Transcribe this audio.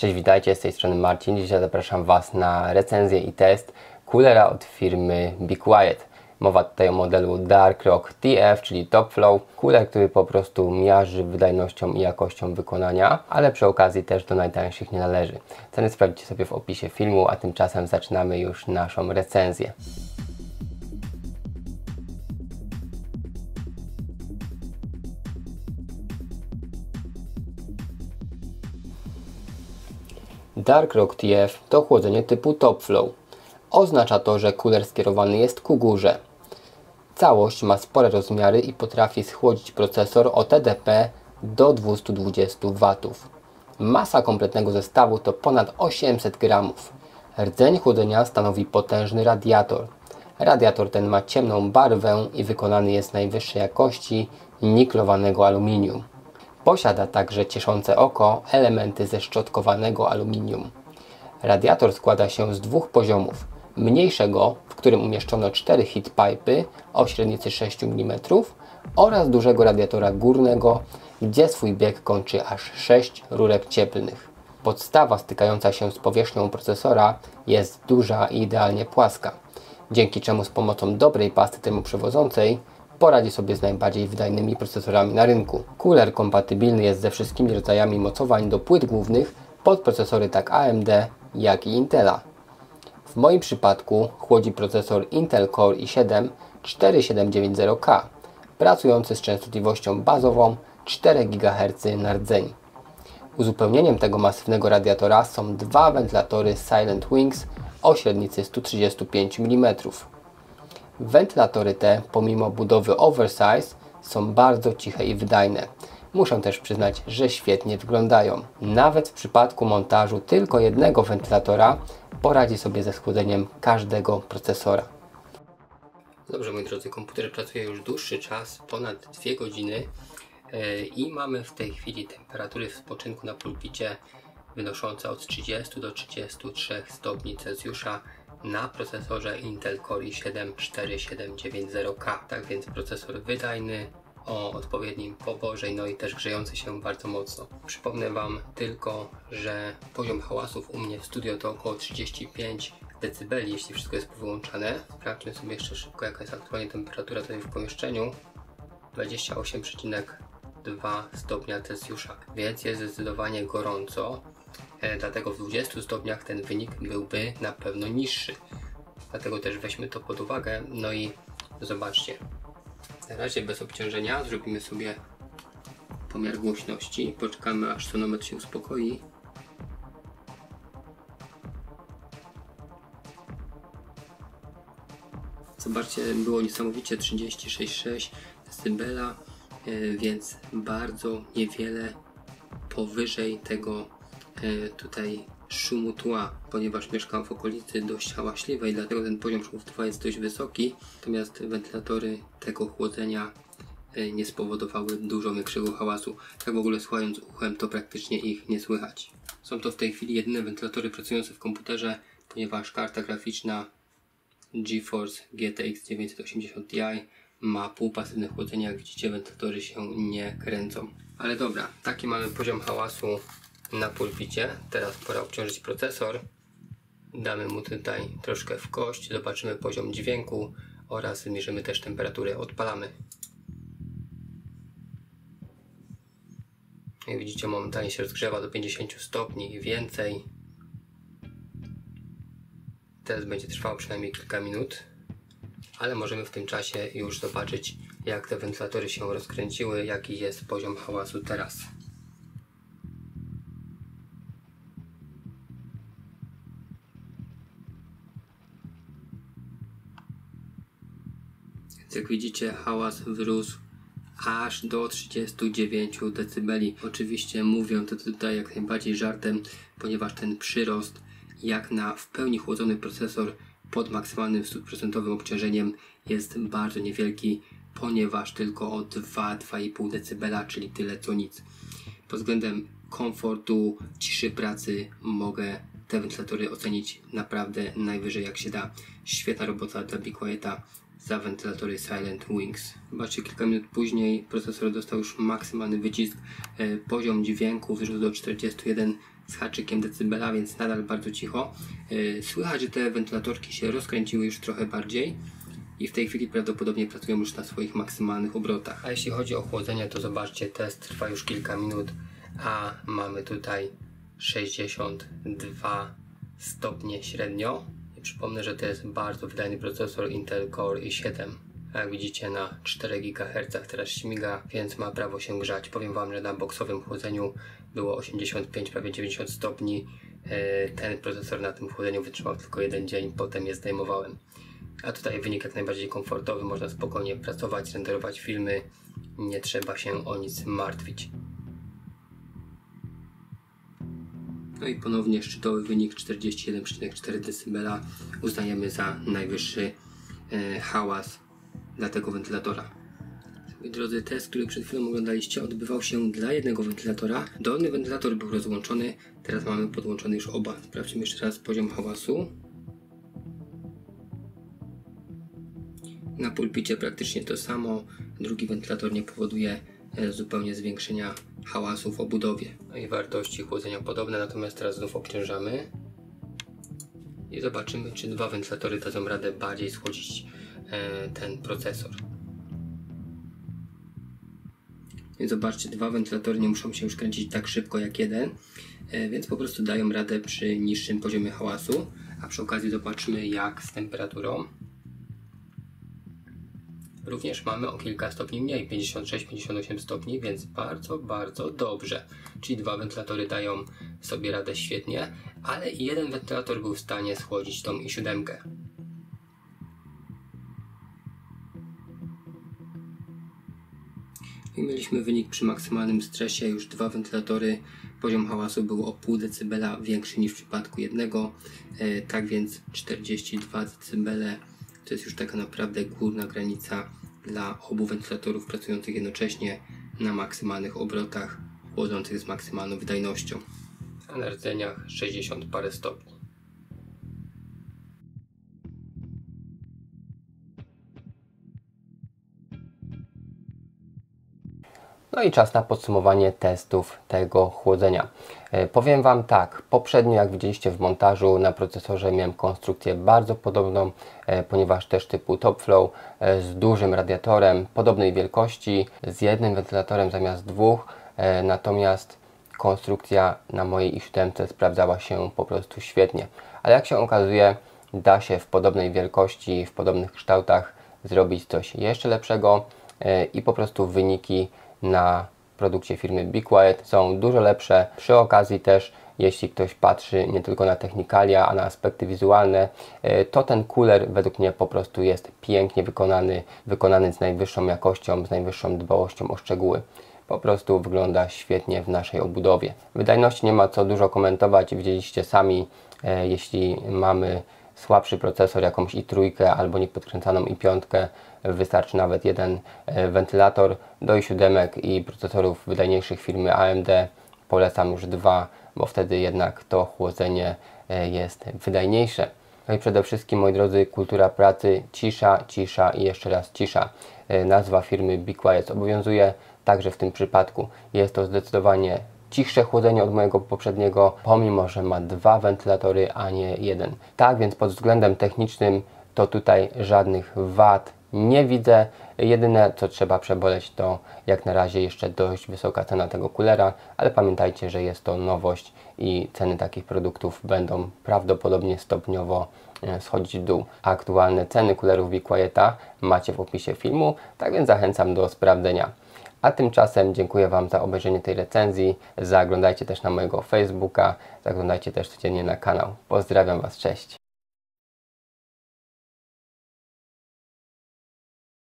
Cześć, witajcie, z tej strony Marcin. Dzisiaj zapraszam Was na recenzję i test coolera od firmy Be Quiet. Mowa tutaj o modelu Dark Rock TF, czyli Top Flow. Cooler, który po prostu miażdży wydajnością i jakością wykonania, ale przy okazji też do najtańszych nie należy. Ceny sprawdźcie sobie w opisie filmu, a tymczasem zaczynamy już naszą recenzję. Dark Rock TF to chłodzenie typu Top Flow. Oznacza to, że cooler skierowany jest ku górze. Całość ma spore rozmiary i potrafi schłodzić procesor o TDP do 220 W. Masa kompletnego zestawu to ponad 800 g. Rdzeń chłodzenia stanowi potężny radiator. Radiator ten ma ciemną barwę i wykonany jest z najwyższej jakości niklowanego aluminium. Posiada także cieszące oko elementy ze szczotkowanego aluminium. Radiator składa się z dwóch poziomów. Mniejszego, w którym umieszczono 4 heatpipy o średnicy 6 mm oraz dużego radiatora górnego, gdzie swój bieg kończy aż 6 rurek cieplnych. Podstawa stykająca się z powierzchnią procesora jest duża i idealnie płaska, dzięki czemu z pomocą dobrej pasty termoprzewodzącej poradzi sobie z najbardziej wydajnymi procesorami na rynku. Cooler kompatybilny jest ze wszystkimi rodzajami mocowań do płyt głównych pod procesory tak AMD, jak i Intela. W moim przypadku chłodzi procesor Intel Core i7 4790K, pracujący z częstotliwością bazową 4 GHz na rdzeń. Uzupełnieniem tego masywnego radiatora są dwa wentylatory Silent Wings o średnicy 135 mm. Wentylatory te, pomimo budowy oversize, są bardzo ciche i wydajne. Muszę też przyznać, że świetnie wyglądają. Nawet w przypadku montażu tylko jednego wentylatora poradzi sobie ze schłodzeniem każdego procesora. Dobrze, moi drodzy, komputer pracuje już dłuższy czas, ponad 2 godziny i mamy w tej chwili temperatury w spoczynku na pulpicie wynoszące od 30 do 33 stopni Celsjusza na procesorze Intel Core i7 4790K. Tak więc procesor wydajny, o odpowiednim poborze, no i też grzejący się bardzo mocno. Przypomnę Wam tylko, że poziom hałasów u mnie w studio to około 35 dB, jeśli wszystko jest wyłączane. Sprawdźmy sobie jeszcze szybko, jaka jest aktualnie temperatura tutaj w pomieszczeniu. 28,2 stopnia Celsjusza, więc jest zdecydowanie gorąco. Dlatego w 20 stopniach ten wynik byłby na pewno niższy. Dlatego też weźmy to pod uwagę. No i zobaczcie. Na razie bez obciążenia zrobimy sobie pomiar głośności. Poczekamy, aż tonometr się uspokoi. Zobaczcie, było niesamowicie 36,6 dB, więc bardzo niewiele powyżej tego tutaj szumu tła, ponieważ mieszkam w okolicy dość hałaśliwej, dlatego ten poziom szumów tła jest dość wysoki, natomiast wentylatory tego chłodzenia nie spowodowały dużo większego hałasu. Tak w ogóle słuchając uchem, to praktycznie ich nie słychać. Są to w tej chwili jedyne wentylatory pracujące w komputerze, ponieważ karta graficzna GeForce GTX 980 Ti ma półpasywne chłodzenie. Jak widzicie, wentylatory się nie kręcą. Ale dobra, taki mamy poziom hałasu na pulpicie. Teraz pora obciążyć procesor. Damy mu tutaj troszkę w kość, zobaczymy poziom dźwięku oraz zmierzymy też temperaturę. Odpalamy. Jak widzicie, momentalnie się rozgrzewa do 50 stopni i więcej. Teraz będzie trwało przynajmniej kilka minut, ale możemy w tym czasie już zobaczyć, jak te wentylatory się rozkręciły, jaki jest poziom hałasu teraz. Jak widzicie, hałas wyrósł aż do 39 dB. Oczywiście mówię to tutaj jak najbardziej żartem, ponieważ ten przyrost jak na w pełni chłodzony procesor pod maksymalnym 100% obciążeniem jest bardzo niewielki, ponieważ tylko o 2-2,5 dB, czyli tyle co nic. Pod względem komfortu, ciszy pracy mogę te wentylatory ocenić naprawdę najwyżej jak się da. Świetna robota dla Be Quieta za wentylatory Silent Wings. Zobaczcie, kilka minut później procesor dostał już maksymalny wycisk. Poziom dźwięku wyrósł do 41 z haczykiem decybela, więc nadal bardzo cicho. Słychać, że te wentylatorki się rozkręciły już trochę bardziej i w tej chwili prawdopodobnie pracują już na swoich maksymalnych obrotach. A jeśli chodzi o chłodzenie, to zobaczcie, test trwa już kilka minut, a mamy tutaj 62 stopnie średnio. I przypomnę, że to jest bardzo wydajny procesor Intel Core i7. Jak widzicie, na 4 GHz teraz śmiga, więc ma prawo się grzać. Powiem Wam, że na boksowym chłodzeniu było 85, prawie 90 stopni. Ten procesor na tym chłodzeniu wytrzymał tylko jeden dzień, potem je zdejmowałem. A tutaj wynik jak najbardziej komfortowy, można spokojnie pracować, renderować filmy, nie trzeba się o nic martwić. No i ponownie szczytowy wynik 41,4 dB uznajemy za najwyższy hałas dla tego wentylatora. Moi drodzy, test, który przed chwilą oglądaliście, odbywał się dla jednego wentylatora. Dolny wentylator był rozłączony, teraz mamy podłączone już oba. Sprawdźmy jeszcze raz poziom hałasu. Na pulpicie praktycznie to samo. Drugi wentylator nie powoduje zupełnie zwiększenia hałasu w obudowie. No i wartości chłodzenia podobne, natomiast teraz znów obciążamy i zobaczymy, czy dwa wentylatory dadzą radę bardziej schłodzić ten procesor. Więc zobaczcie, dwa wentylatory nie muszą się już kręcić tak szybko jak jeden, więc po prostu dają radę przy niższym poziomie hałasu. A przy okazji zobaczmy, jak z temperaturą. Również mamy o kilka stopni mniej, 56-58 stopni, więc bardzo, bardzo dobrze. Czyli dwa wentylatory dają sobie radę świetnie, ale i jeden wentylator był w stanie schłodzić tą i7. I mieliśmy wynik przy maksymalnym stresie, już dwa wentylatory, poziom hałasu był o pół decybela większy niż w przypadku jednego, tak więc 42 decybele to jest już taka naprawdę górna granica dla obu wentylatorów pracujących jednocześnie na maksymalnych obrotach, chłodzących z maksymalną wydajnością. A na rdzeniach 60 parę stopni. No i czas na podsumowanie testów tego chłodzenia. Powiem Wam tak, poprzednio jak widzieliście w montażu na procesorze miałem konstrukcję bardzo podobną, ponieważ też typu TopFlow z dużym radiatorem podobnej wielkości, z jednym wentylatorem zamiast dwóch, natomiast konstrukcja na mojej i7 sprawdzała się po prostu świetnie. Ale jak się okazuje, da się w podobnej wielkości, w podobnych kształtach zrobić coś jeszcze lepszego i po prostu wyniki na produkcie firmy Be Quiet są dużo lepsze. Przy okazji też, jeśli ktoś patrzy nie tylko na technikalia, a na aspekty wizualne, to ten cooler według mnie po prostu jest pięknie wykonany z najwyższą jakością, z najwyższą dbałością o szczegóły. Po prostu wygląda świetnie w naszej obudowie. Wydajności nie ma co dużo komentować, widzieliście sami, jeśli mamy słabszy procesor, jakąś i3 albo niepodkręcaną i5, wystarczy nawet jeden wentylator. Do i7 i procesorów wydajniejszych firmy AMD polecam już dwa, bo wtedy jednak to chłodzenie jest wydajniejsze. No i przede wszystkim, moi drodzy, kultura pracy, cisza, cisza i jeszcze raz cisza. Nazwa firmy Be Quiet obowiązuje także w tym przypadku. Jest to zdecydowanie cichsze chłodzenie od mojego poprzedniego, pomimo że ma dwa wentylatory, a nie jeden. Tak więc pod względem technicznym to tutaj żadnych wad nie widzę. Jedyne co trzeba przeboleć to jak na razie jeszcze dość wysoka cena tego coolera, ale pamiętajcie, że jest to nowość i ceny takich produktów będą prawdopodobnie stopniowo schodzić w dół. Aktualne ceny coolerów Be Quieta macie w opisie filmu, tak więc zachęcam do sprawdzenia. A tymczasem dziękuję Wam za obejrzenie tej recenzji, zaglądajcie też na mojego Facebooka, zaglądajcie też codziennie na kanał. Pozdrawiam Was, cześć!